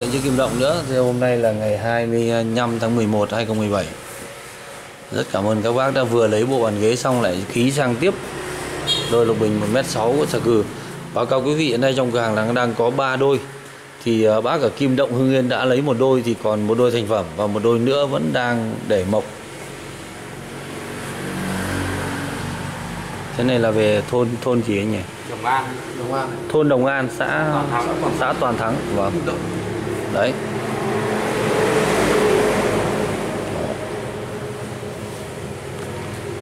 chiếc kim động nữa. Thì hôm nay là ngày 25 tháng 11 2017. Rất cảm ơn các bác đã vừa lấy bộ bàn ghế xong lại ký sang tiếp đôi lục bình 1m6 của Xà Cừ. Báo cáo quý vị, hiện nay trong cửa hàng đang có 3 đôi. Thì bác ở Kim Động Hưng Yên đã lấy một đôi, thì còn một đôi thành phẩm và một đôi nữa vẫn đang để mộc. Thế này là về thôn gì anh nhỉ? Đồng An. Thôn Đồng An, xã Toàn Thắng. Vâng. Đấy.